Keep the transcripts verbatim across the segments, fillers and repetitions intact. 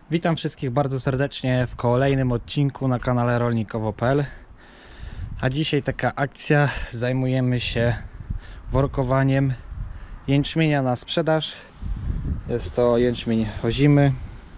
Witam wszystkich bardzo serdecznie w kolejnym odcinku na kanale rolnikowo kropka p l. A dzisiaj taka akcja, zajmujemy się workowaniem jęczmienia na sprzedaż. Jest to jęczmień ozimy.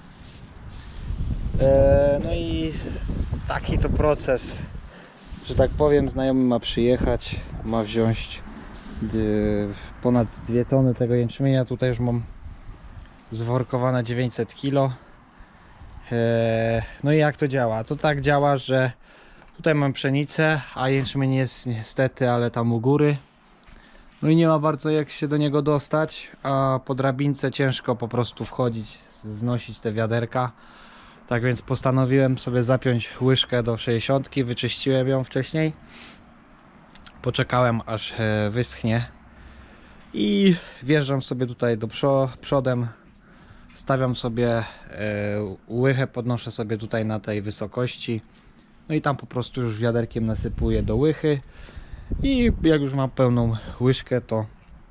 Eee, no i taki to proces, że tak powiem. Znajomy ma przyjechać, ma wziąć ponad dwie tony tego jęczmienia. Tutaj już mam zworkowane dziewięćset kilo. No i jak to działa? To tak działa, że tutaj mam pszenicę, a jęczmień jest niestety, ale tam u góry. No i nie ma bardzo jak się do niego dostać, a po drabince ciężko po prostu wchodzić, znosić te wiaderka. Tak więc postanowiłem sobie zapiąć łyżkę do sześćdziesiątki, wyczyściłem ją wcześniej. Poczekałem aż wyschnie i wjeżdżam sobie tutaj do przodem. Stawiam sobie łychę, podnoszę sobie tutaj na tej wysokości. No i tam po prostu już wiaderkiem nasypuję do łychy. I jak już mam pełną łyżkę, to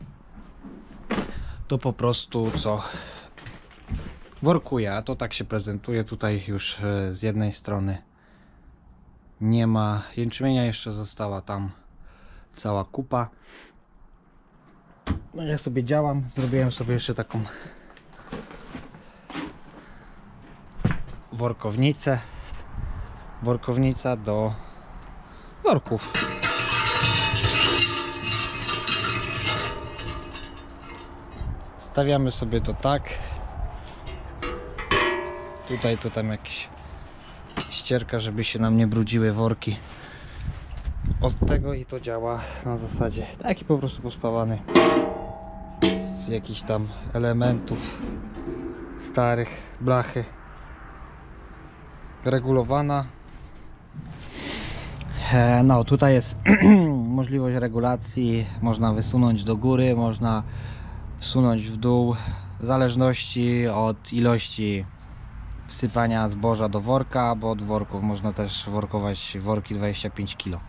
to po prostu co workuję. A to tak się prezentuje. Tutaj już z jednej strony nie ma jęczmienia, jeszcze została tam cała kupa. No ja sobie działam, zrobiłem sobie jeszcze taką workownicę, workownica do worków. Stawiamy sobie to tak. Tutaj to tam jakiś ścierka, żeby się nam nie brudziły worki. Od tego i to działa na zasadzie taki po prostu pospawany z jakichś tam elementów starych, blachy regulowana. No tutaj jest możliwość regulacji, można wysunąć do góry, można wsunąć w dół, w zależności od ilości wsypania zboża do worka, bo od worków można też workować worki dwadzieścia pięć kilo.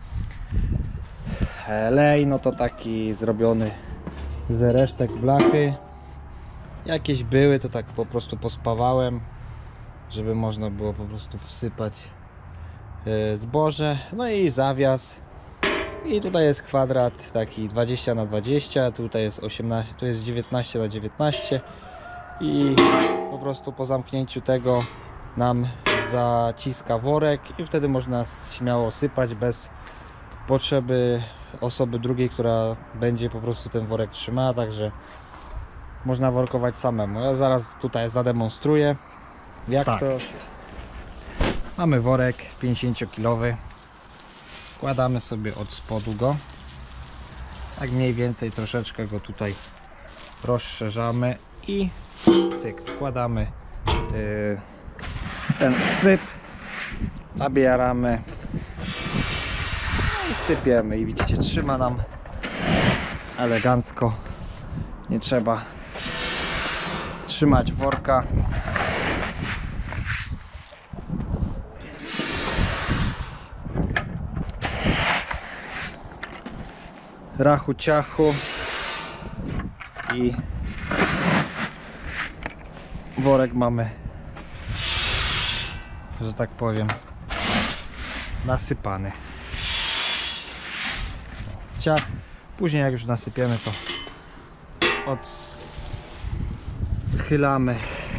Lej, no to taki zrobiony z resztek blachy. Jakieś były, to tak po prostu pospawałem, żeby można było po prostu wsypać zboże. No i zawias. I tutaj jest kwadrat taki dwadzieścia na dwadzieścia, tutaj jest osiemnaście, tu jest dziewiętnaście na dziewiętnaście i po prostu po zamknięciu tego nam zaciska worek i wtedy można śmiało sypać bez potrzeby osoby drugiej, która będzie po prostu ten worek trzymała, także można workować samemu. Ja zaraz tutaj zademonstruję, jak tak. To mamy worek pięćdziesięciokilowy, wkładamy sobie od spodu go, tak mniej więcej troszeczkę go tutaj rozszerzamy i cyk, wkładamy yy, ten syp, nabieramy i sypiemy i widzicie, trzyma nam elegancko, nie trzeba trzymać worka. Rachu ciachu i worek mamy, że tak powiem, nasypany. Ciach. Później jak już nasypiemy, to odchylamy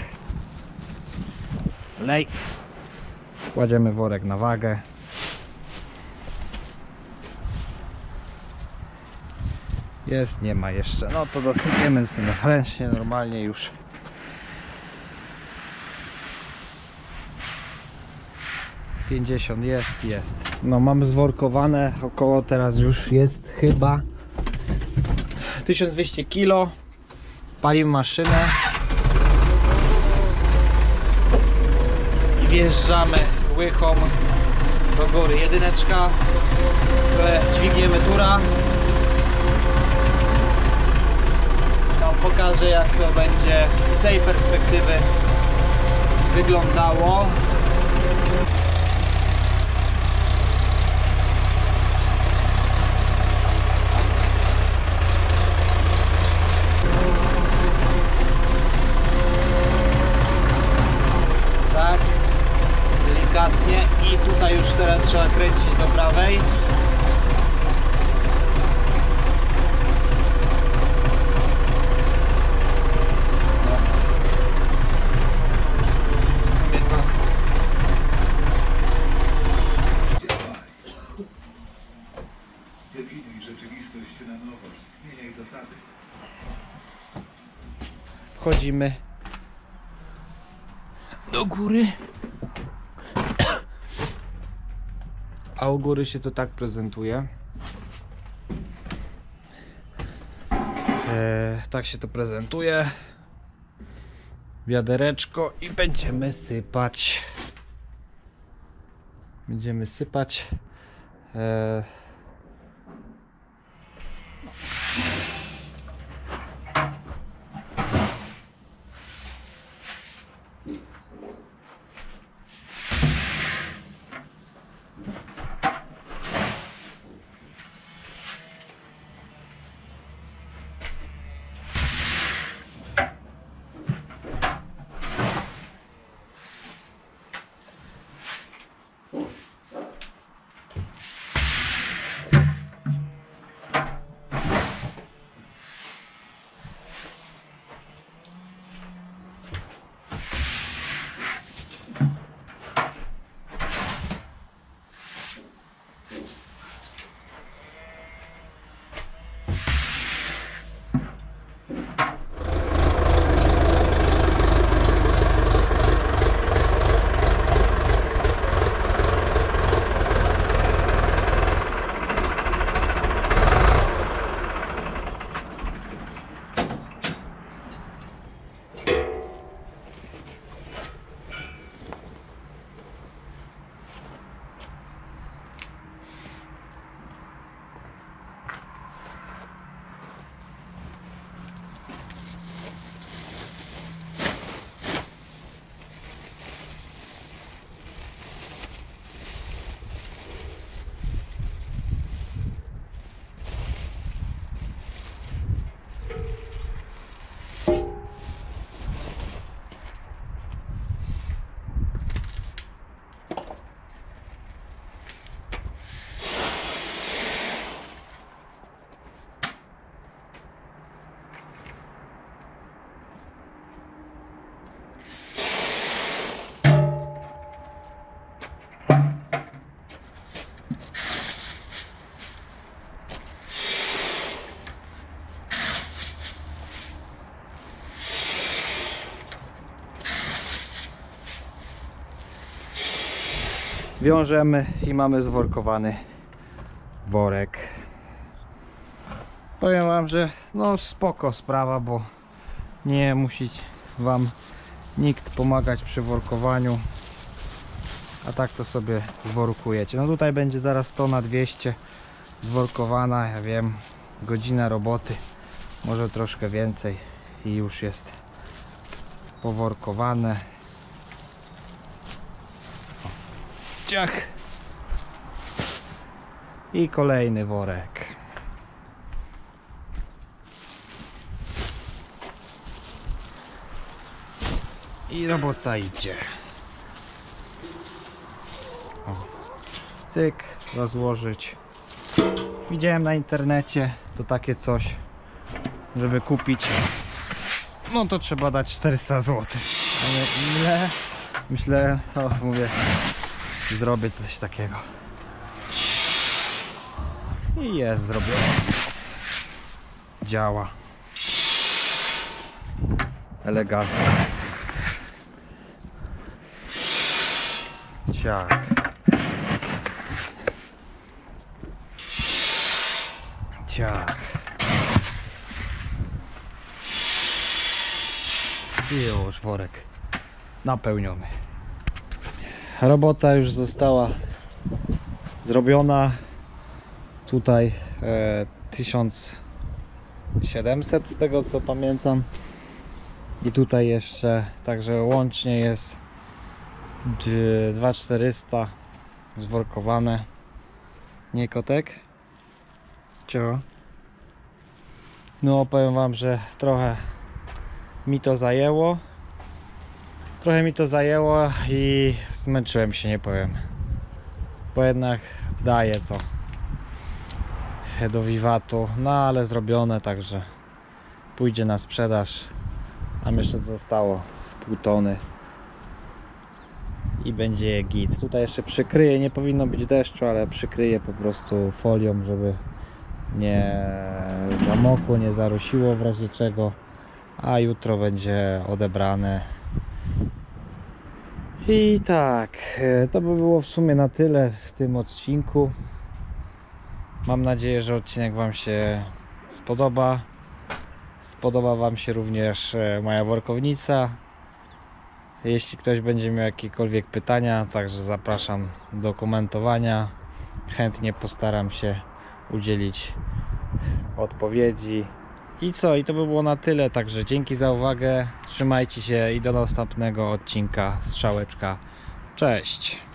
lej, kładziemy worek na wagę. Jest, nie ma jeszcze. No to dosypiemy sobie ręcznie, normalnie już. pięćdziesiąt jest, jest. No mamy zworkowane około, teraz już jest chyba tysiąc dwieście kilo. Palimy maszynę i wjeżdżamy łychą do góry. Jedyneczka, które dźwigniemy tura. Pokażę, jak to będzie z tej perspektywy wyglądało. trzeba kręcić do prawej. Definiuj rzeczywistość na nowo, zmieniaj zasady. Wchodzimy do góry. A u góry się to tak prezentuje. Eee, tak się to prezentuje. Wiadereczko i będziemy sypać. Będziemy sypać. Eee, wiążemy i mamy zworkowany worek. Powiem wam, że no spoko sprawa, bo nie musi wam nikt pomagać przy workowaniu, a tak to sobie zworkujecie. No tutaj będzie zaraz tona dwieście zworkowana, ja wiem, godzina roboty, może troszkę więcej i już jest poworkowane. Ciach. I kolejny worek. I robota idzie. O. Cyk, rozłożyć. Widziałem na internecie to takie coś, żeby kupić, no to trzeba dać czterysta złotych. Ale ile? Myślę, to mówię, zrobię coś takiego. I jest zrobione. Działa. Elegancko. Ciach. Ciach. I już worek napełniony. Robota już została zrobiona. Tutaj e, tysiąc siedemset z tego co pamiętam. I tutaj jeszcze, także łącznie jest dwa tysiące czterysta zworkowane. Nie kotek? Cio. No powiem wam, że trochę mi to zajęło. Trochę mi to zajęło i zmęczyłem się, nie powiem. bo jednak daje to do wiwatu, no ale zrobione, także pójdzie na sprzedaż. Tam jeszcze zostało z pół tony i będzie git. Tutaj jeszcze przykryję, nie powinno być deszczu, ale przykryję po prostu folią, żeby nie zamokło, nie zarusiło w razie czego, a jutro będzie odebrane. I tak, to by było w sumie na tyle w tym odcinku. Mam nadzieję, że odcinek Wam się spodoba. Spodoba Wam się również moja workownica. Jeśli ktoś będzie miał jakiekolwiek pytania, także zapraszam do komentowania. Chętnie postaram się udzielić odpowiedzi. I co? I to by było na tyle. Także dzięki za uwagę. Trzymajcie się i do następnego odcinka Strzałeczka. Cześć!